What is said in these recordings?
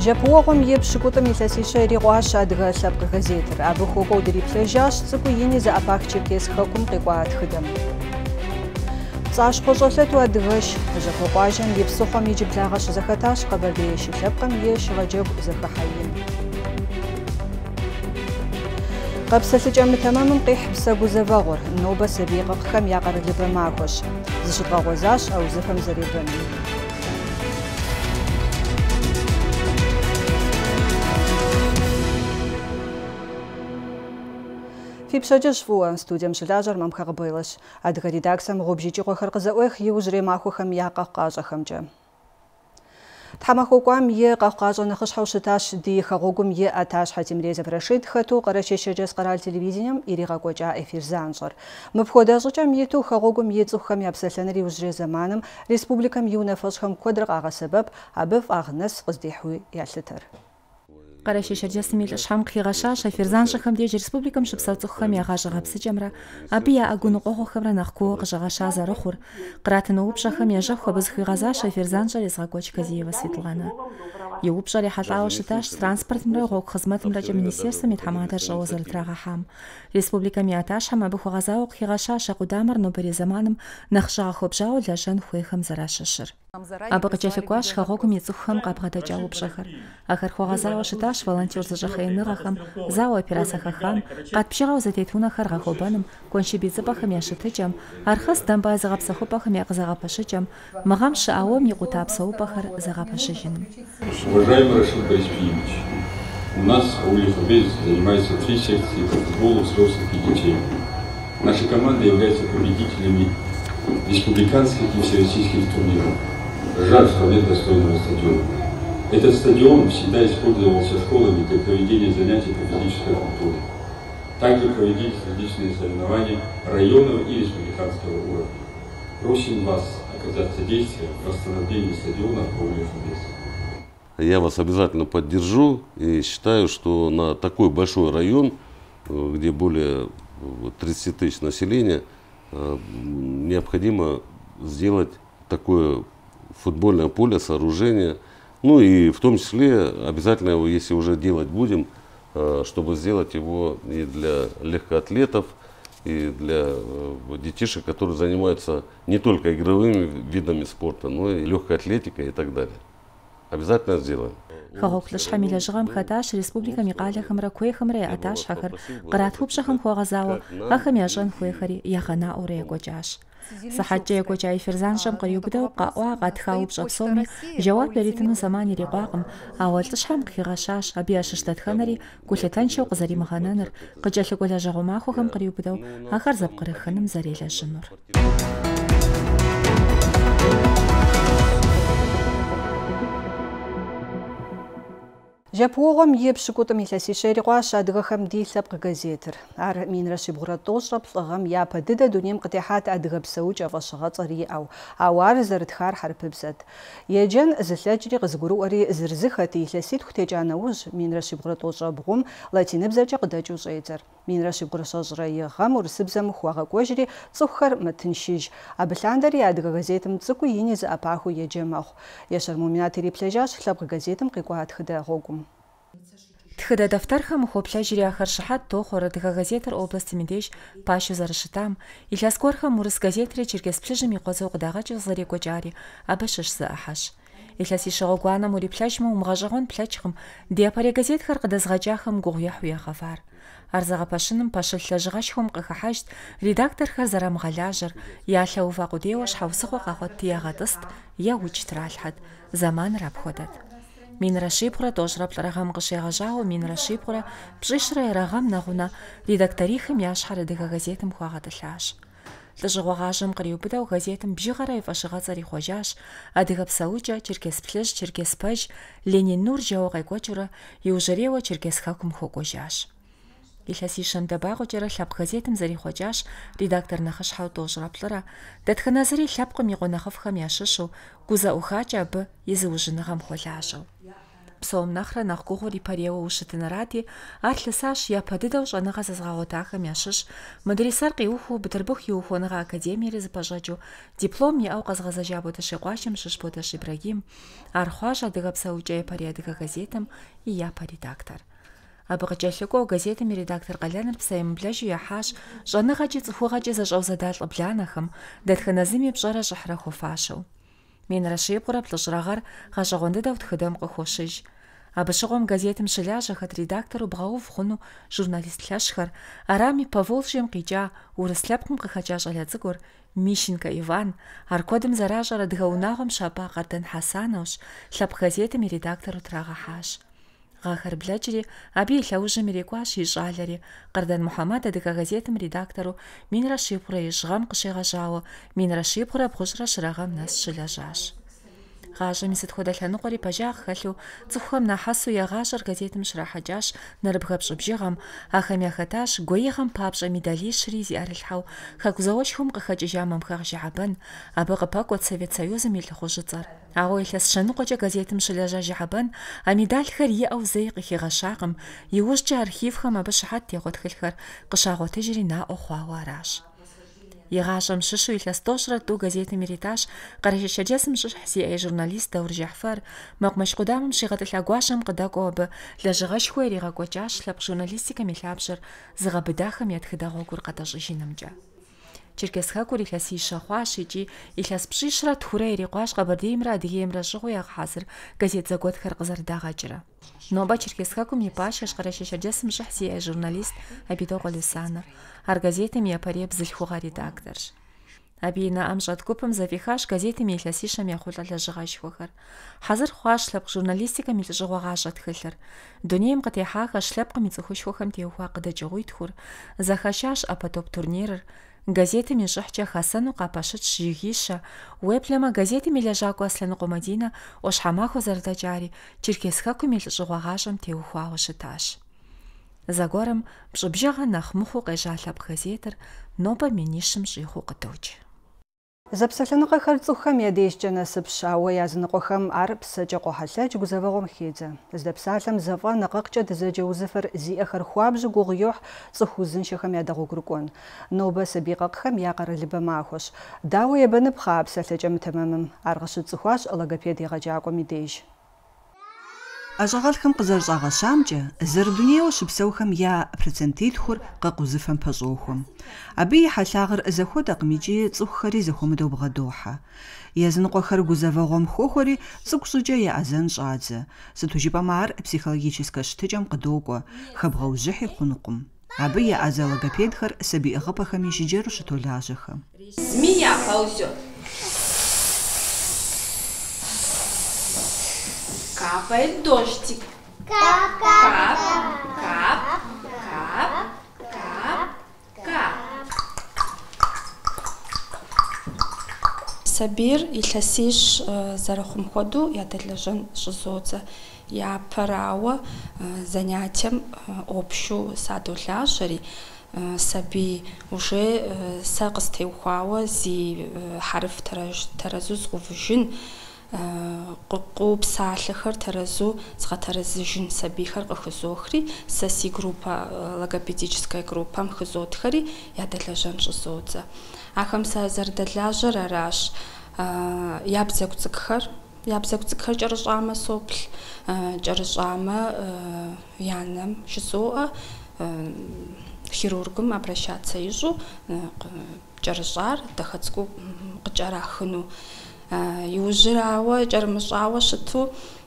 Жапуогъум епшыкӏутӏым илъэсищэ ирикъуащ адыгэ лъэпкъ газетыр. Абы хуэкӏуэу дриплъэжащ цӏыкӏуи ин и зэӏэпах черкес хэкум къекӏуа тхыдэм. ПцӀащхъуэ щӏэлъэту адыгэщ. Жьапуэ къуажэм и псыхъуэм иджыблагъэ щызэхэтащ къэбэрдей шы лъэпкъым и щыгъэджэгу зэхыхьэ ин. Къэпсэлъыкӏэ мытэмэмым къихь псэгузэвэгъур. Нобэ сабий къэкъхэм я къэралыбэ махуэщ. Зыщыдгъэгъуэзащ а узыхэм зэребэным. Фи пщэдджыжь фӏыуэ студием щылажьэр Мамхэ Къыбылэщ. Адыгэ редакцием гъубжий кӏыгъуэхэр къызэӏуех иужьрей махуэхэм я къэхъукъащӏэхэмкӏэ. Тхьэмахуэкӏуам и къэхъукъащӏэ нэхъыщхьэу щытащ ди хэгъуэгум и ӏэтащхьэ Темирей Зэфрашид хэту Къэрэчей Шэрджэс къэрал телевидением иригъэкӏуэкӏа эфир занщӏэр. Мыпхуэдэ щӏыкӏэм иту хэгъуэгум и цӏыхухэм я псэлъэныр иужьрей зэманым республикэм и унафэщӏхэм куэдрэ къагъэсэбэп, абы фӏагъынэс къыздихьуи ялъытэр. Къэрэчей Шэрджэсым и лӏыщхьэм къыхигъэщащ эфир занщӏэхэм деж республикэм щыпсэу цӏыхухэм я гъащӏэ-гъэпсыкӏэмрэ абы яӏэ гуныкъуэгъуэхэмрэ нэхъ куууэ къыщӏэгъэща зэрыхъур. Къратын упщӏэхэм ежэху абы зыхуигъэзащ эфир занщӏэр езыгъэкӏуэкӏ Казиева Светлана. И упщӏэр ехьэлӏауэ щытащ транспортымрэ гъуэгу хъызмэтымрэкӏэ министерствэм и тхьэмадэр щӏэуэ зэрытрагъэхьам. Республикэм я ӏэтащхьэм абы хуэгъэзауэ къыхигъэщащ а къудамэр нобэрей зэманым нэхъ щӏагъэхуэбжьауэ лэжьэн хуейхэм зэращэщыр. Абы къыкӏэлъыкӏуащ хэгъуэгум и цӏыхухэм къабгъэдэкӏа упщӏэхэр. Ахэр хуэгъэзауэ щытащ волонтер зэщӏэхъеиныгъэхэм, зауэ операцэхэхам, къатпщыгъэу зэтет унэхэр гъэхуэбэным, куэншыбей цӏыпӏэхэм я щытыкӏэм, архъыз дамбай зыгъэпсэхупӏэхэм я къызэгъэпэщыкӏэм, мыгъэм щыӏауэм и къутапсэ упӏэхэр зэгъэпэщыжыным. Уважаемый Рашид Борисович, у нас в ауле Фабез занимаются 3 секции по футболу взрослых и детей. Наши команды являются победителями республиканских и всероссийских турниров. Жаль, что нет достойного стадиона. Этот стадион всегда использовался школами для проведения занятий по физической культуре. Также проводились различные соревнования районного и республиканского уровня. Просим вас оказать содействие в восстановлении стадиона в ауле Фабез. Я вас обязательно поддержу и считаю, что на такой большой район, где более 30 тысяч населения, необходимо сделать такое футбольное поле, сооружение. Ну и в том числе обязательно, если уже делать будем, чтобы сделать его и для легкоатлетов, и для детишек, которые занимаются не только игровыми видами спорта, но и легкой атлетикой и так далее. Обязательно сделаем. Хэгъуэгу лъыщхьэм и лэжьыгъэм хэтащ республикэм и къалэхэмрэ куейхэмрэ я ӏэтащхьэхэр, къэрат упщӏэхэм хуэгъэзауэ ахэм ящӏэн хуейхэри ягъэнаӏуэурэ екӏуэкӏащ. Сыхьэткӏэ екӏуэкӏа эфир занщӏэм къриубыдэу къэӏуа къатха упщӏэ псоми жэуап яритыну зэман ирикъуакъым, ауэ лӏыщхьэм къыхигъэщащ абы ящыщ дэтхэнэри гулъытэншэу къызэримыгъэнэныр, къыкӏэлъыкӏуэ лэжьэгъу махуэхэм къриубыдэу ахэр зэпкърыхыным зэрелэжьынур. Жапуогъум епшыкӏутӏым илъэсищэ ирикъуащ адыгэхэм ди лъэпкъ газетыр. Ар минрэ щибгъурэ тӏощӏрэ плӏыгъэм япэ дыдэ дунейм къытехьат адыгэ псэукӏэ фӏэщыгъэцӏэр иӏэу, ауэ ар зэрытхар хьэрыпыбзэт. Еджэн зылъэкӏри къызыгурыӏуэри зырызыхэт и илъэситху текӏа нэужь минрэ щибгъурэ тӏощӏрэ бгъум латиныбзэкӏэ къыдэкӏыу щӏедзэр. Минрэ щибгъурэ щэщӏрэ и гъэм урысыбзэм хуагъэкӏуэжри цӏыхухэр мытыншыж. Абы лъандэри адыгэ газетым цӏыкӏуи ини зыӏэпахыу еджэ мэхъу. Ещэр Муминат ириплъэжащ лъэпкъ газетым къекӏуа тхыдэ гъуэгум. Тхыдэ дэфтэрхэм ухуэплъэжри ахэр щыхьэт тохъуэр адыгэ газетыр областым и деж пащэу зэрыщытам, илъэс гуэрхэм урыс газетри черкес плъыжьым и къуэцӏэу къыдагъэкӏыу зэрекӏуэкӏари абы щыщ зыӏыхьэщ. Илъэсищэ гъуэгуанэм уриплъэжмэ умыгъэщӏэгъуэн плъэкӏкъым, ди апэрей газетхэр къыдэзгъэкӏахэм гугъу ехьу егъэвар. Ар зэгъэпэщыным пэщылъ лэжьыгъэшхуэм къыхыхьэжт редакторхэр зэрамыгъэлажьэр, я лъэува къудейуэ щхьэусыгъуэ къагъуэти ягъэтӏыст е укӏ тралъхьэт. Зэманыр апхуэдэт. Минрэ щибгъурэ тӏощӏрэ плӏырэ гъэм къыщегъэжьауэ минрэ щибгъурэ пщӏищрэ ерагъэм нэгъунэ редакторихым я щхьэр адыгэ газетым хуагъэтӏылъащ. Лӏыжьыгъуэ гъажьэм къриубыдэу газетым бжыгъэрэ и фӏэщыгъэцӏэр ихъуэжащ, адыгэ псэукӏэ, черкес плъыжь, черкес пэж, Ленин Нур жэуэ къекӏуэкӏыурэ иужьрейуэ черкес хэкум хуэкӏуэжащ. Илъэсищэм дэбагъуэкӏэрэ лъэпкъ газетым зэрихъуэкӏащ редактор нэхъыщхьэу тӏощӏрэ плӏырэ, дэтхэнэ зыри лъэпкъым и къуэ нэхъыфӏхэм ящыщу, гузэӏухакӏэ абы и зыужьыныгъэм хуэлажьэу. псом нахра нах гугури парео ушытынырати, ар лъысащ япэ дыдэу щӏэныгъэ зэзгъэгъуэтахэм ящыщ мыдрисэр къиуху Бытырбых и ухуэныгъэ академиери зыпэщӏэкӏыу диплом иӏэу къэзгъэзэжа Ботэщекъуащэм щыщ Ботэщ Ибрагим, ар хъуащ адыгэ псэукӏэ япэри адыгэ газетым и япэ редактор. Абы къыкӏэлъыкӏуэу газетым и редактор къалэныр псэемыблэжу ехьащ щӏэныгъэкӏи цӏыхугъэкӏи зэщӏэузэда лӏы-бланэхэм, дэтхэнэ зыми пщӏэрэ щӏыхьрэ хуэфащэу. Минрэ щибгъурэ плӏыщӏрэ гъэщӏэгъуэн дыдэу тхыдэм къыхуощыж. Абы щыгъуэм газетым щылажьэхэт редактору бгъэув хъуну журналист лъэщхэр, арами Поволжьем къикӏа урыс лъэпкъым къыхэкӏа щӏалэ цӏыкӏур Мищенко Иван, ар куэдым зэращӏэр адыгэ унагъуэм щапӏа Къардан Хьэсановщ, лъэпкъ газетым и редактору трагъэхьащ. Гъэхэр блэкӏри, абы и лъэужьым ирекӏуащ и щӏалэри, Къардан Мухьэмэд адыгэ газетым редактору минрэ щибгъурэ ищӏ гъэм къыщегъэжьауэ, минрэ щибгъурэ бгъущӏрэ щырэ гъэм нэс щылэжьащ. Гъащӏэми сыт хуэдэ лъэныкъуэри пэжагъ хэлъу цӏыхухэм нэхъэсу ягъащӏэр газетым щрахьэкӏащ нэрыбгъэ пщӏыбжыгъэм, ахэм яхэтащ гуейгъэм папщӏэ медалищри зиӏэрылъхьэу хэку зауэшхуэм къыхэкӏыжа Мамхэгъ Жыхьэбэн, абы къыпэкӏуэт Совет Союзым и лъыхъужьыцӏэр. Ауэ илъэс щэныкъуэкӏэ газетым щылэжьа Жыхьэбэн а медалхэр иӏэу зэи къыхигъэщакъым, иужькӏэ архивхэм абы щыхьэт текъуэ тхылъхэр къыщагъуэтыжри наӏуэ хъуауэ аращ. Игъащӏэм щыщу илъэс тӏощӏрэ тӏу газетым иритащ къарэшэчэджэсым щыщхь зи журналист Даур Жэхьфэр, мэкъумэш къудамэм щигъэтӏылъа гуащэм къыдэкӏуэу абы лэжьыгъэшхуэ иригъэкӏуэкӏащ лъэпкъ журналистикэм и лъабжьэр зыгъэбыдахэм я тхыдэгъуэ гур къэтӏэщӏыжынымкӏэ. Черкес хэкур илъэс ищэ хъуащ икӏи илъэс пщӏищрэ тхурэ ирикъуащ Къэбэрдеймрэ Адыгеймрэ щӏыгъуу ягъэхьэзыр газет зэгуэтхэр къызэрыдагъэкӏрэ. Нобэ Черкес хэкум и пащэщ къарэшэчэджэсым щыхь зи журналист Абидо Люсанэр. Ар газетым япэри бзылъхугъэ редакторщ. Абы и нэӏэм щӏэт гупым зэфихащ газетым и илъэсищэм ехъулӏэ лэжьыгъэшхуэхэр. Хьэзыр хъуащ лъэпкъ журналистикэм и лӏыжьыгъуэ гъащӏэ тхылъыр. Дунейм къытехьахэщ лъэпкъым и цӏыхушхуэхэм теухуа къыдэкӏыгъуитхур. Зэхэщащ ӏэпэтоп турнирыр. Газетым и щӏыхькӏэ Хьэсэну къапэщытщ жыгищэ. Уеблэмэ газетым и лэжьакӏуэ Аслъэныкъуэ Мадинэ ӏуащхьэмахуэ зэрыдэкӏари Черкес хэкум и лӏыжьыгъуэ гъащӏэм теухуауэ щытащ. Зэгуэрым пщӏыбжыгъэ нэхъ мыхъуу къежьа лъэпкъ газетыр нобэ минищым щӏигъуу къыдокӏ. Зэпсэлъэныкъэхэр цӏыхухэм я дежкӏэ насыпщ, ауэ языныкъуэхэм ар псэкӏэ къохьэлъэкӏ, гузэвэгъуэм хедзэ. Здэпсалъэм зэфӏэ нэкъэкъкӏэ дызэджэ узыфэр зиӏэхэр хуабжьу гугъу йохь цӏыху узыншэхэм ядэгъуэгурыкӏуэн. Нобэ сабий къэкъхэм я къэралыбэ махуэщ. Дауэ ебэныпхъэ а псэлъэкӏэ мытэмэмым, ар къыщыцӏыхуащ логопед егъэджакӏуэм и деж. ӏэщӏагъэлӏхэм къызэрыщӏагъэщамкӏэ, зэрыдунейуэ щыпсэухэм я процентилъхур къэкъузыфэм пэщӏохуэм. Абы и хьэлъагъыр зэхуэдэкъым икӏи цӏыхухэри зэхуэмыдэу бгъэдохьэ. Языныкъуэхэр гузэвэгъуэм хохуэри цӏыкӏу щӏыкӏэ еӏэзэн щӏадзэ. Сыту жыпӏэмэ ар психологическэ щытыкӏэм къыдокӏуэ, хэбгъэужьыхьи хъунукъым. Абы еӏэзэ логопедхэр сабий ӏыгъыпӏэхэми жыджэру щытолажьэхэ. Змея ползет. Капает дождик. Кап, кап, кап, кап, кап, кап. Сабир илъэсищ зэрыхъум хуэдэу ядэлэжьэн щӏызодзэ. Япэрауэ занятием общу садолажьэри, сабий уже сэ къыстеухуауэ зи хьэрыф тэрэзу згъэувыжын, къыкъу псалъэхэр тэрэзу згъэтэрэзыжын сабийхэр къыхызохри, сэ си группэ логопедическая группэм хызотхэри ядэлэжьэн щӏызодзэ. Ахэм сэ зэрыдэлажьэр аращ. Ябзэгу цӏыкӏхэр кӏэрыщӏамэ соплъ, кӏэрыщӏамэ янэм щызоӏэ, хирургым обращаться ищӏу кӏэрыщӏар дэхэ цӏыкӏу къыкӏэрахыну. Иужьырауэ кӏэрымыщӏауэ щыту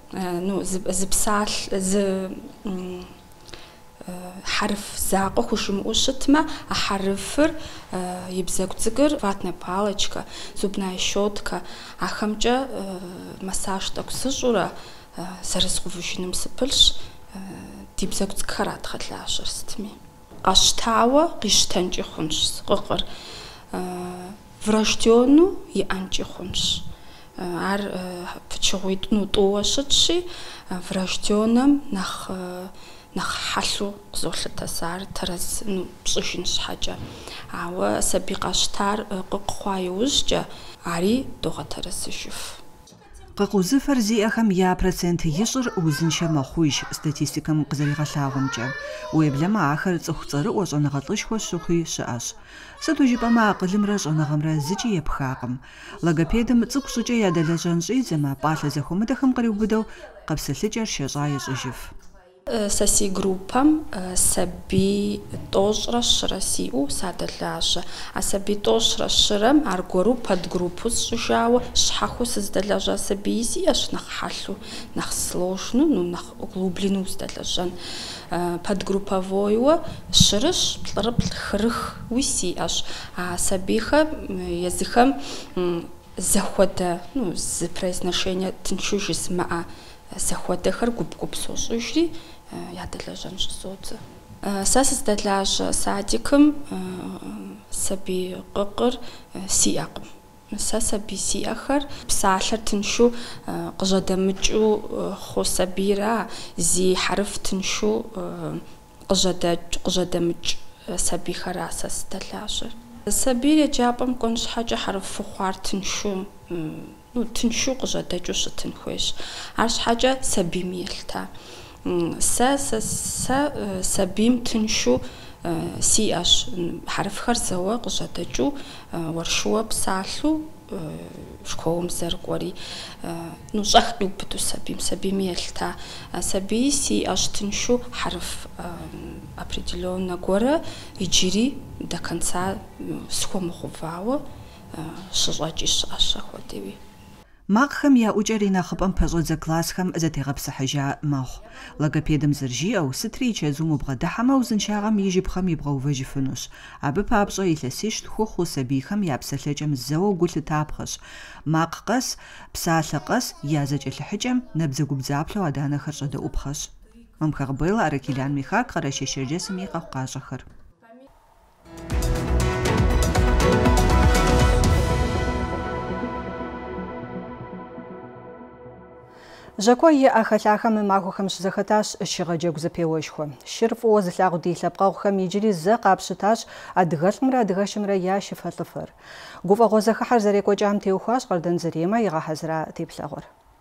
хьэрыф закъуэ хужымыӏэу щытмэ, а хьэрыфыр и бзэгу цӏыкӏыр ватная палочка, зубная щетка, ахэмкӏэ массаж тӏэкӏу сыщӏурэ зэрызгъэувыжыным сыпылъщ, ди бзэгу цӏыкӏхэр атхъэлажьэр сытми. Къэщтауэ къищтэнкӏи хъунщ къыкъыр. Врожденну иӏэнкӏи хъунщ. Ар пычыгъуитӏу тӏууэ щытщи, врожденным нэхъ хьэлъэу къызолъытэсар тэрэз пщӏыжын щхьэкӏэ. Ауэ сабий къэщтар къыкъу хъуа иужькӏэ, ари догъэтэрэзыжыф. Къыкъузыфэр зиӏэхэм я процент ищӏыр узыншэ мэхъуж статистикэм къызэригъэлъагъумкӏэ. Уеблэмэ ахэр цӏыху цӏэрыӏуэ щӏэныгъэлӏыжхуэ щыхъуи щыӏэщ. Сыту жыпӏэмэ акъылымрэ щӏэныгъэмрэ зыкӏи епхакъым. Логопедым цӏыкӏу щӏыкӏэ ядэлэжьэн щӏидзэмэ, пӏалъэ зэхуэмыдэхэм къриубыдэу къэпсэлъыкӏэр щэщӏа ещӏыжыф. Сэ си группэм сабий тӏощӏрэ щырэ сиӏэу садэлажьэ. А сабий тӏощӏрэ щырэм аргуэру подгруппу сщӏыжауэ щхьэхуэу сыздэлэжьа сабий сиӏэщ, нэхъ хьэлъэу, нэхъ сложную, нэхъ углублену сдэлэжьэн. Подгрупповойуэ щырыщ, плӏырыплӏ, хырыхуи сиӏэщ. А сабийхэм езыхэм зэхуэдэ, зы произношение тыншу жызмыӏэ зэхуэдэхэр гуп-гуп сощӏыжри ядэлэжьэн щӏысодзэ. Сэ сыздэлажьэ садикым сабий къыкъыр сиӏэкъым. Сэ сабий сиӏэхэр псалъэр тыншу къыжьэдэмыкӏыу хъу сабийра, зи хьэрыф тыншу къыжьэдэмыкӏ сабийхэра сэ сыздэлажьэр. Сабийр еджапӏэм кӏуэн щхьэкӏэ хьэрыфыхъуар тыншу тыншу къыжьэдэкӏыу щытын хуейщ. Арщхьэкӏэ сабийм елъыта. Сэ сабийм тыншу сиӏэщ. Хьэрыфхэр зэуэ къыжьэдэкӏыу уэршыуэ псалъэу школым зэрыкӏуэри щӏэх къиубыду сабийм елъыта. Сабий сиӏэщ тыншу хьэрыф определённэ гуэрэ иджыри до конца схуэмыхъувауэ щыщӏэкӏи щыӏэщ ахуэдэуи. Макъхэм я ӏукӏэри нэхъыпӏэм пэщӏэдзэ классхэм зэтегъэпсыхьыжа мэхъу. Логопедым зэрыжиӏэу, сытри чэзум убгъэдыхьэмэ, узыншагъэм и жыпхэм ибгъэувэжыфынущ. Абы папщӏэ илъэсищ тхухъуу сабийхэм я псэлъэкӏэм зэуэ гу лъытапхъэщ. Макъ къэс, псалъэ къэс я зэкӏэлъыхьыкӏэм нэбдзэгубдзаплъэу аданэхэр щӏэдэӏупхъэщ. Мамхэгъбейла, Аракелян Михак, Къэрэщей Шэрджэсым и къэхъукъащӏэхэр. Жьакӏуэ иӏэ хэлъахэм мы махуэхэм щызэхэтащ щыгъэ джэгу зэпеуэшхуэ. Шыр фӏыуэ зылъагъу ди лъэпкъэгъухэм иджыри зэ къапщытащ адыгэлӏмрэ адыгэшымрэ я шыфэлӏыфэр. Гуфӏэгъуэ зэхыхьэр зэрекӏуэкӏам теухуащ Къардан Зэремэ игъэхьэзыра теплъэгъуэр.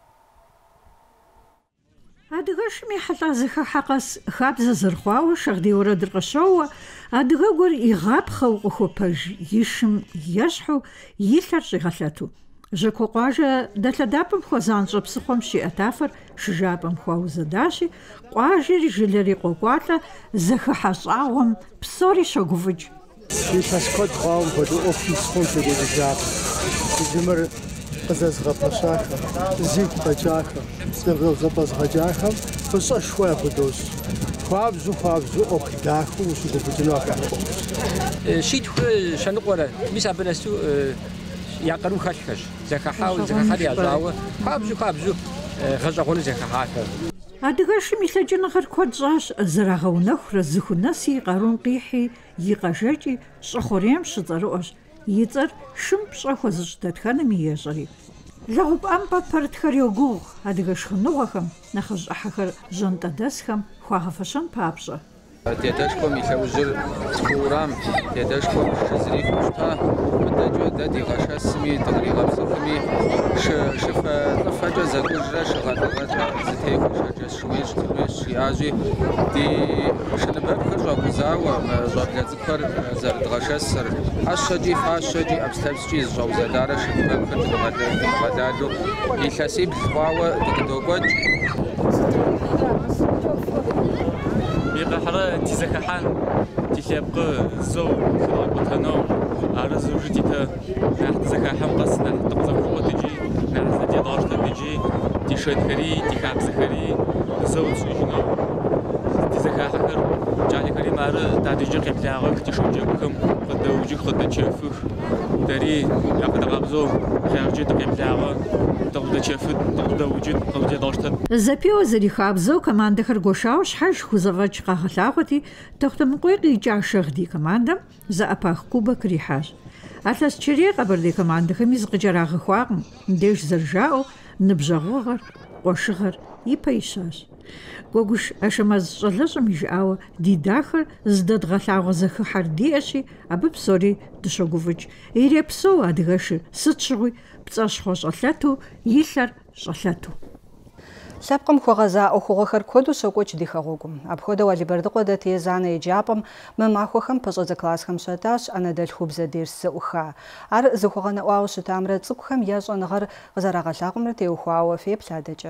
Адыгэшым и хьэлӏа зэхыхьэ къэс хабзэ зэрыхъуауэ шагъдий уэрэдыр къыщоуэ, адыгэ гуэр игъапхъэу къыхуопэж, и шым ещхьу, и лъэр щӏигъэлъэту. Жьакъуэ къуажэ дэлъэдапӏэм хуэзанщӏэ псыхъуэм щиӏэ тафэр шыжапӏэм хуаузэдащи, къуажэри жылэри къокӏуалӏэ, зэхыхьэ щӏагъуэм псори щогуфӏыкӏ. Илъэс куэд хъуауэ хуэдэу ӏуэху исхъун сегузыжат. Иджымыр къызэзгъэпэщахэм, зигу къэкӏахэм, зэпӏэзгъэкӏахэм фыщӏэшхуэ яхудощ. Хуабжьу ӏуэху дахэу ущыгуфӏыкӏыну ахуэхъуэщ. Щитху щэныкъуэрэ, мис абы нэсу якъэру хэлъхэщ. Зэхыхьауэ, зэхыхьэр ящӏауэ, хуабжьу гъэщӏэгъуэну зэхыхьахэр. Адыгэшым и лъэкӏыныгъэр куэд щӏащ, зэрагъэунэхурэ зыхунэси, къарум къихьи, и къэжэкӏи, щӏы хъурейм щыцӏэрыӏуэщ. И цӏэр шым пщӏэ хуэзыщӏ дэтхэнэми ещӏэри. Лэгъупӏэмпӏэ пэрытхэр йогугъ адыгэ шхыныгъуэхэм, нэхъыжь ӏыхьэхэр жьантӏэдэсхэм хуагъэфэщэн папщӏэ. Дедэшхуэм и лъэужьыр схуурам, дедэшхуэм шызри хущта, мыдэкӏэ дэ ди гъэшэсми, дыкъригъэпсыхыми, шыфэлӏыфэкӏэ зэкӏужрэ щыгъэтыгъэкӏэ зытехуэ шэджэс шууейщ, тынуейщ жиӏащи, ди шыныбэпхэр щӏэгузауэ, щӏэблэ цӏыкӏухэр зэрыдгъэшэсыр, ӏэщэкӏи, фащэкӏи, ӏэпстэпскӏи зыщӏэузэдарэ шыныбэпхэр дыкъыдгъэдалу, илъэсибл хъуауэ дыкъыдокӏуэкӏ. Бигъэхьрэ тизэхыхьэн, тилъэпкъы зэу къыдгъэкӏуэтэну, арызу жытитэ нэхъ тизэхыхьэм къэс нэхъ дыкъызэхуэкӏуэт икӏи, нэхъ зэдедгъэщтэт икӏи, ди шэнхэри, ди хабзэхэри зэу тщӏыжыну. Тизэхыхьэхэр джанэхэрим ары тадэжьы къеплъагъэх, ди шэджэгухэм къыдэуджых, къыдэчэфых. Дэри якъыдэгъэбзэу хъярджи дыкъеплъагъэ, дыкъыдэчэфыт, дыкъыдэуджыт, къыдедгъэщтэт. Зэпеуэ зэрихабзэу командэхэр гуэшауэ щхьэж хузэфӏэкӏ къагъэлъагъуэти, Тохтамыкъуей къикӏа шагъдий командэм зэӏэпах кубок ирихьащ. Алъэс-Чэрей къэбэрдей командэхэми зыкъыкӏэрагъэхуакъым. Мыбдеж зэрыжаӏэу, ныбжьэгъугъэр, къуэшыгъэр ипэ ищащ. Гуэгуш Ашэмэз щӀалэщӀэм и жыӀауэ ди дахэр здэдгъэлъагъуэ зэхыхьэр диӀэщи, абы псори дыщогуфӀыкӀ. Ирепсэу адыгэшыр сыт щыгъуи пцӀэщхъуэ щӀэлъэту, и лъэр щӀэлъэту. Лъэпкъым хуэгъэза Ӏуэхугъуэхэр куэду щокӀуэкӀ ди хэгъуэгум. Апхуэдэу Алибэрдыкъуэ дэт езанэ еджапӀэм мы махуэхэм пэщӀэдзэ классхэм щэтащ Ӏэнэдэлъхубзэ дерс зэӀуха. Ар зыхуэгъэнэӀуауэ щытамрэ цӀыкӀухэм я щӀэныгъэр къызэрагъэлъагъумрэ теухуауэ феплъ адэкӀэ.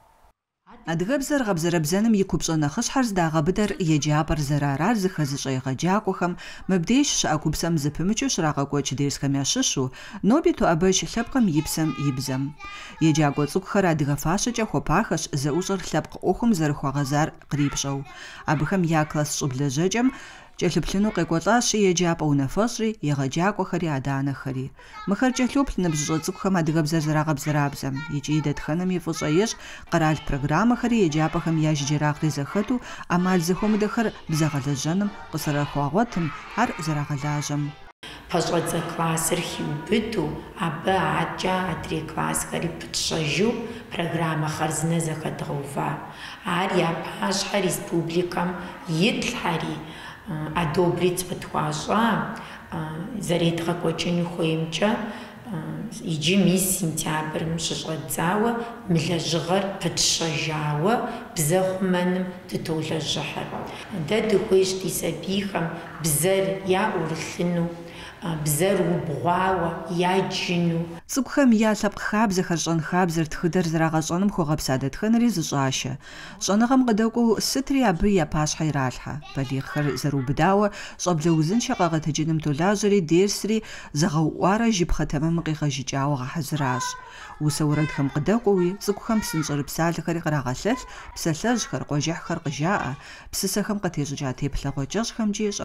Адыгэбзэр гъэбзэрэбзэным и купщӀэ нэхъыщхьэр здагъэбыдэр еджапӀэр зэрарар зыхэзыщӀэ егъэджакӀуэхэм мыбдеж щыӀэ купсэм зыпымыкӀыу щрагъэкӀуэкӀ дерсхэм ящыщу, ноби тоӀэбэжь лъэпкъым и псэм и бзэм. ЕджакӀуэ цӀыкӀухэр адыгэ фащэкӀэ хуэпахэщ зэӀущӀэр лъэпкъ Ӏуэхум зэрыхуагъэзар кърипщӀэу. Абыхэм я класс щӀыблэжьэкӀэм кӀэлъыплъыну къекӀуэлӀащи еджапӀэ унафэщӀри, егъэджакӀуэхэри, аданэхэри. Мыхэр кӀэлъоплъ ныбжьыщӀэ цӀыкӀухэм адыгэбзэр зэрагъэбзэрабзэм. ИкӀи дэтхэнэм и фӀыщӀэ ещӀ къэрал программэхэри еджапӀэхэм я жыджэрагъри зэхэту Ӏэмал зэхуэмыдэхэр бзэгъэлэжьэным къысэрахуагъуэтым, ар зэрагъэлажьэм. Пэщӏэдзэ классыр хиубыду, абы акӏэ адрей классхэри пытщӏэжу программэхэр зынэ зэхэдгъэува. Ар я пащхьэ республикэм итлъхьэри, одобрить къытхуащӏа, зэредгъэкӏуэкӏыну хуеймкӏэ, иджы мис сентябрым щыщӏэдзауэ мы лэжьыгъэр пытщэжауэ бзэхъумэным дытолэжьыхьыр. Дэ дыхуейщ ди сабийхэм бзэр яӏурылъыну, бзэр убгъуауэ, яджыну. ЦӀыкӀухэм я лъэпкъ хабзэхэр, щӀэн хабзэр, тхыдэр зэрагъэщӀэным хуэгъэпса дэтхэнэри зыщӀащэ. ЩӀэныгъэм къыдэкӀуэу сытри абы я пащхьэ иралъхьэ. Балигъхэр зэрыубыдауэ щӀэблэ узыншэ къэгъэтэджыным толажьэри, дерсри зэгъэуӀуарэ жыпхъэ тэмэмым къигъэжыкӀауэ гъэхьэзыращ. Усэ уэрэдхэм къыдэкӀуэуи цӀыкӀухэм псынщӀэрыпсалъэхэри кърагъэлъэлъ, псалъэжьхэр, къуэжыхьхэр къыжаӀэ, псысэхэм къытещӀыкӀа теплъэгъуэ кӀэщӀхэмкӀи